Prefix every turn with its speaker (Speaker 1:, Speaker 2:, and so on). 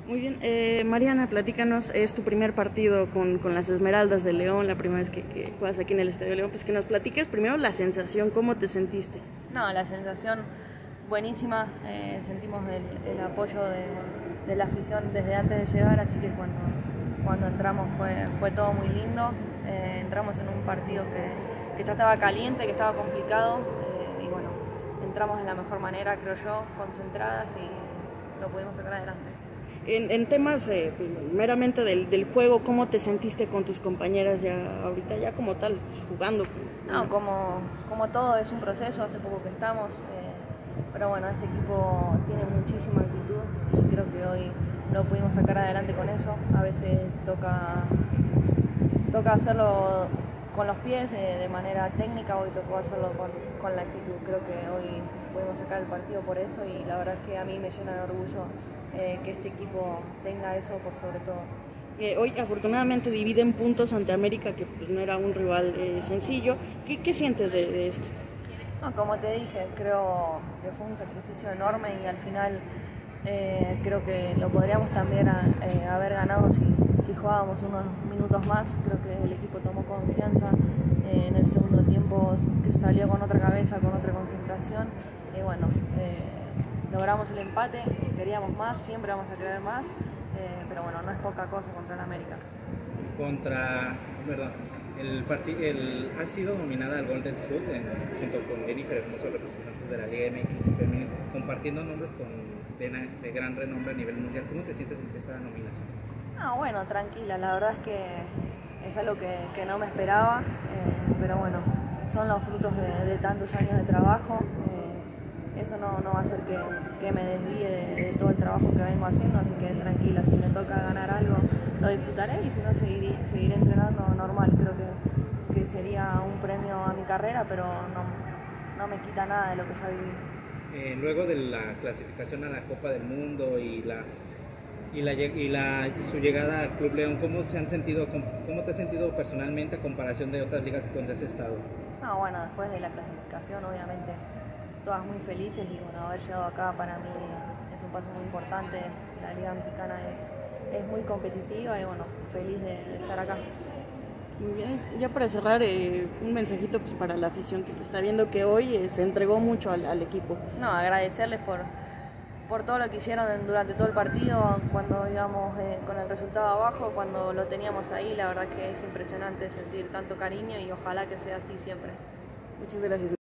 Speaker 1: Muy bien, Mariana, platícanos, es tu primer partido con las Esmeraldas de León, la primera vez que juegas aquí en el Estadio León, pues que nos platiques primero la sensación, ¿cómo te sentiste?
Speaker 2: No, la sensación buenísima, sentimos el apoyo de la afición desde antes de llegar, así que cuando entramos fue todo muy lindo. Entramos en un partido que ya estaba caliente, que estaba complicado, y bueno, entramos de la mejor manera, creo yo, concentradas, y lo pudimos sacar adelante.
Speaker 1: En temas meramente del juego, ¿cómo te sentiste con tus compañeras ya ahorita, ya como tal, pues, jugando?
Speaker 2: No, como todo es un proceso, hace poco que estamos, pero bueno, este equipo tiene muchísima actitud y creo que hoy lo pudimos sacar adelante con eso. A veces toca hacerlo con los pies de manera técnica, hoy tocó hacerlo con la actitud. Creo que hoy pudimos sacar el partido por eso y la verdad es que a mí me llena de orgullo que este equipo tenga eso por sobre todo.
Speaker 1: Hoy afortunadamente dividen puntos ante América, que pues no era un rival sencillo. ¿Qué sientes de esto?
Speaker 2: No, como te dije, creo que fue un sacrificio enorme y al final creo que lo podríamos también haber ganado si jugábamos unos minutos más. Creo que el equipo tomó confianza en el segundo tiempo, que salió con otra cabeza, con otra concentración y bueno, logramos el empate, queríamos más, siempre vamos a querer más, pero bueno, no es poca cosa contra el América.
Speaker 3: Ha sido nominada al Golden Foot junto con Jennifer Hermoso, representantes de la Liga MX femenil, compartiendo nombres de gran renombre a nivel mundial. ¿Cómo te sientes ante esta nominación?
Speaker 2: No, bueno, tranquila, la verdad es que es algo que no me esperaba, pero bueno, son los frutos de tantos años de trabajo. Eso no va a hacer que me desvíe de todo el trabajo que vengo haciendo, así que tranquila, si me toca ganar algo lo disfrutaré y si no seguiré entrenando normal. Creo que sería un premio a mi carrera, pero no me quita nada de lo que ya viví.
Speaker 3: Luego de la clasificación a la Copa del Mundo y su llegada al Club León, ¿cómo te has sentido personalmente a comparación de otras ligas donde has estado?
Speaker 2: No, bueno, después de la clasificación obviamente todas muy felices y bueno, haber llegado acá para mí es un paso muy importante. La Liga Mexicana es muy competitiva y bueno, feliz de estar acá.
Speaker 1: Muy bien, ya para cerrar, un mensajito pues para la afición que te está viendo, que hoy se entregó mucho al equipo.
Speaker 2: No, agradecerles por todo lo que hicieron durante todo el partido, cuando íbamos con el resultado abajo, cuando lo teníamos ahí. La verdad que es impresionante sentir tanto cariño y ojalá que sea así siempre.
Speaker 1: Muchas gracias.